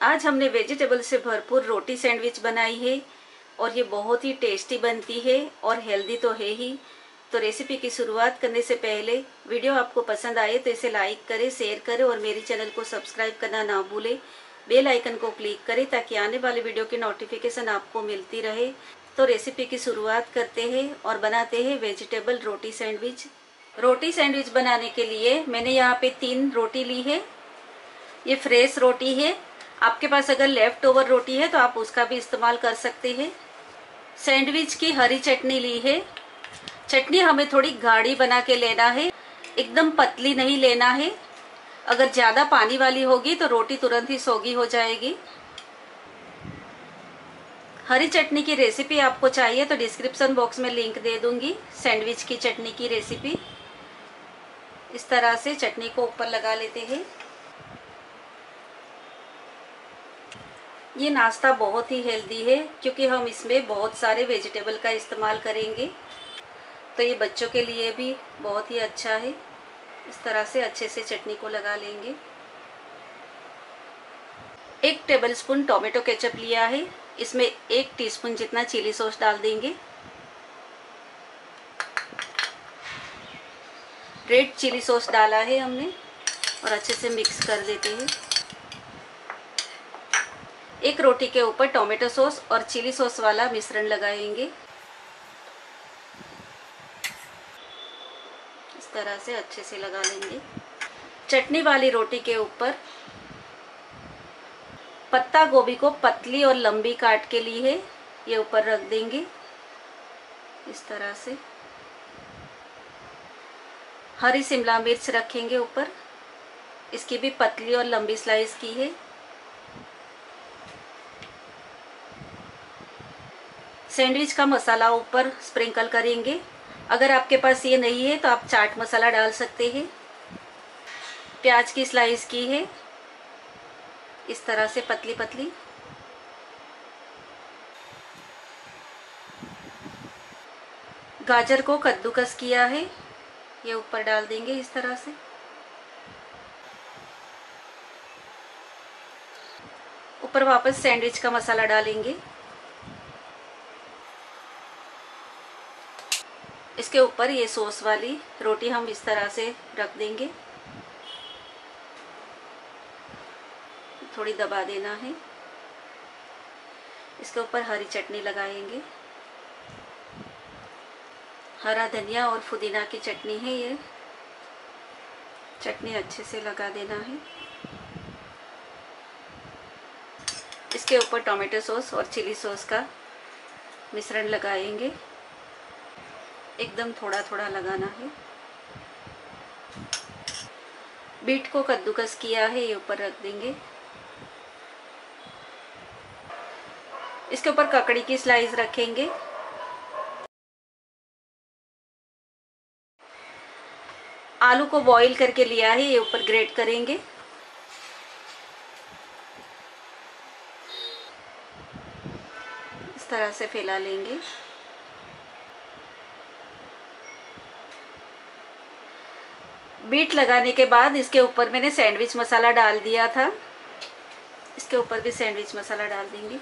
आज हमने वेजिटेबल से भरपूर रोटी सैंडविच बनाई है और ये बहुत ही टेस्टी बनती है और हेल्दी तो है ही। तो रेसिपी की शुरुआत करने से पहले वीडियो आपको पसंद आए तो इसे लाइक करें, शेयर करें और मेरे चैनल को सब्सक्राइब करना ना भूलें। बेल आइकन को क्लिक करें ताकि आने वाले वीडियो की नोटिफिकेशन आपको मिलती रहे। तो रेसिपी की शुरुआत करते हैं और बनाते हैं वेजिटेबल रोटी सैंडविच। रोटी सैंडविच बनाने के लिए मैंने यहाँ पे 3 रोटी ली है। ये फ्रेश रोटी है। आपके पास अगर लेफ्ट ओवर रोटी है तो आप उसका भी इस्तेमाल कर सकते हैं। सैंडविच की हरी चटनी ली है। चटनी हमें थोड़ी गाढ़ी बना के लेना है, एकदम पतली नहीं लेना है। अगर ज्यादा पानी वाली होगी तो रोटी तुरंत ही सोगी हो जाएगी। हरी चटनी की रेसिपी आपको चाहिए तो डिस्क्रिप्शन बॉक्स में लिंक दे दूंगी सैंडविच की चटनी की रेसिपी। इस तरह से चटनी को ऊपर लगा लेते हैं। ये नाश्ता बहुत ही हेल्दी है क्योंकि हम इसमें बहुत सारे वेजिटेबल का इस्तेमाल करेंगे, तो ये बच्चों के लिए भी बहुत ही अच्छा है। इस तरह से अच्छे से चटनी को लगा लेंगे। 1 टेबलस्पून टोमेटो केचप लिया है। इसमें 1 टीस्पून जितना चिली सॉस डाल देंगे। रेड चिली सॉस डाला है हमने और अच्छे से मिक्स कर देते हैं। 1 रोटी के ऊपर टोमेटो सॉस और चिली सॉस वाला मिश्रण लगाएंगे। इस तरह से अच्छे से लगा लेंगे। चटनी वाली रोटी के ऊपर पत्ता गोभी को पतली और लंबी काट के ली है, ये ऊपर रख देंगे। इस तरह से हरी शिमला मिर्च रखेंगे ऊपर, इसकी भी पतली और लंबी स्लाइस की है। सैंडविच का मसाला ऊपर स्प्रिंकल करेंगे। अगर आपके पास ये नहीं है तो आप चाट मसाला डाल सकते हैं। प्याज की स्लाइस की है, इस तरह से पतली पतली। गाजर को कद्दूकस किया है, ये ऊपर डाल देंगे इस तरह से। ऊपर वापस सैंडविच का मसाला डालेंगे। इसके ऊपर ये सॉस वाली रोटी हम इस तरह से रख देंगे। थोड़ी दबा देना है। इसके ऊपर हरी चटनी लगाएंगे। हरा धनिया और पुदीना की चटनी है ये। चटनी अच्छे से लगा देना है। इसके ऊपर टोमेटो सॉस और चिली सॉस का मिश्रण लगाएंगे। एकदम थोड़ा थोड़ा लगाना है। बीट को कद्दूकस किया है, ये ऊपर रख देंगे। इसके ऊपर ककड़ी की स्लाइस रखेंगे। आलू को बॉईल करके लिया है, ये ऊपर ग्रेट करेंगे। इस तरह से फैला लेंगे। बीट लगाने के बाद इसके ऊपर मैंने सैंडविच मसाला डाल दिया था, इसके ऊपर भी सैंडविच मसाला डाल देंगे।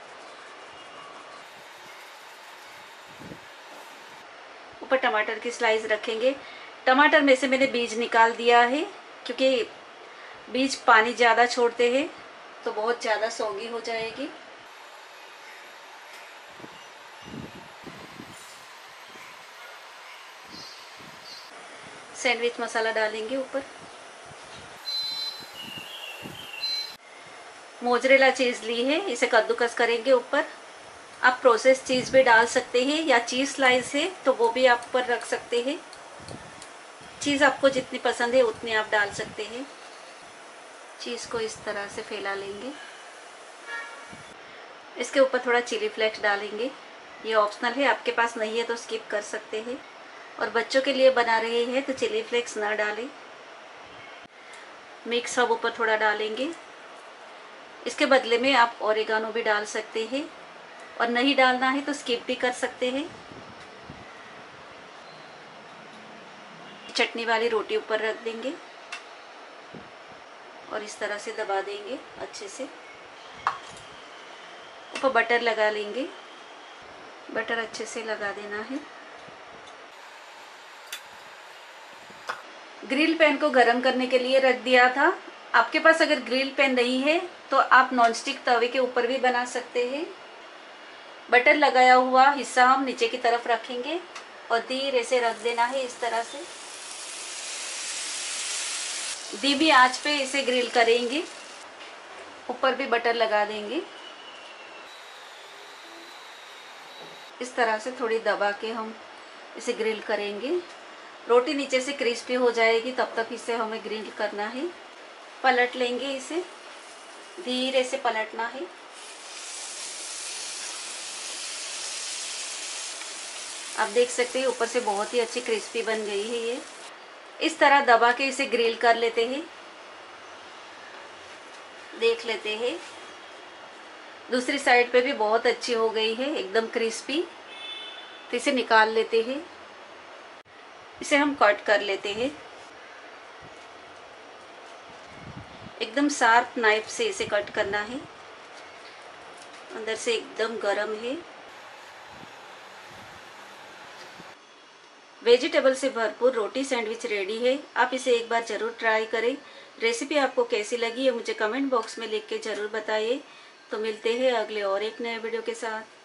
ऊपर टमाटर की स्लाइस रखेंगे। टमाटर में से मैंने बीज निकाल दिया है क्योंकि बीज पानी ज़्यादा छोड़ते हैं तो बहुत ज़्यादा सौगी हो जाएगी। सैंडविच मसाला डालेंगे ऊपर। मोज़रेला चीज़ ली है, इसे कद्दूकस करेंगे ऊपर। आप प्रोसेस चीज़ भी डाल सकते हैं या चीज़ स्लाइस है तो वो भी आप ऊपर रख सकते हैं। चीज़ आपको जितनी पसंद है उतनी आप डाल सकते हैं। चीज़ को इस तरह से फैला लेंगे। इसके ऊपर थोड़ा चिली फ्लेक्स डालेंगे, ये ऑप्शनल है, आपके पास नहीं है तो स्किप कर सकते हैं। और बच्चों के लिए बना रहे हैं तो चिली फ्लेक्स ना डालें। मिक्स हब ऊपर थोड़ा डालेंगे। इसके बदले में आप ओरिगानो भी डाल सकते हैं और नहीं डालना है तो स्किप भी कर सकते हैं। चटनी वाली रोटी ऊपर रख देंगे और इस तरह से दबा देंगे अच्छे से। ऊपर बटर लगा लेंगे। बटर अच्छे से लगा देना है। ग्रिल पैन को गरम करने के लिए रख दिया था। आपके पास अगर ग्रिल पैन नहीं है तो आप नॉनस्टिक तवे के ऊपर भी बना सकते हैं। बटर लगाया हुआ हिस्सा हम नीचे की तरफ रखेंगे और धीरे से रख देना है इस तरह से। धीमी आंच पे इसे ग्रिल करेंगे। ऊपर भी बटर लगा देंगे। इस तरह से थोड़ी दबा के हम इसे ग्रिल करेंगे। रोटी नीचे से क्रिस्पी हो जाएगी तब तक इसे हमें ग्रिल करना है। पलट लेंगे इसे, धीरे से पलटना है। आप देख सकते हैं ऊपर से बहुत ही अच्छी क्रिस्पी बन गई है ये। इस तरह दबा के इसे ग्रिल कर लेते हैं। देख लेते हैं दूसरी साइड पे भी बहुत अच्छी हो गई है, एकदम क्रिस्पी। तो इसे निकाल लेते हैं। इसे हम कट कर लेते हैं। एकदम शार्प नाइफ से इसे कट करना है। अंदर से एकदम गरम है। वेजिटेबल से भरपूर रोटी सैंडविच रेडी है। आप इसे एक बार जरूर ट्राई करें। रेसिपी आपको कैसी लगी है मुझे कमेंट बॉक्स में लिख के जरूर बताइए। तो मिलते हैं अगले और एक नए वीडियो के साथ।